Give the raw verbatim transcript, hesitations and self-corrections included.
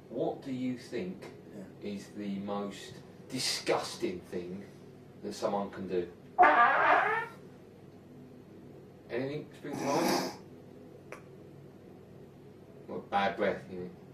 What do you think Yeah. is the most disgusting thing that someone can do? Anything spring to mind? What, bad breath, you mean?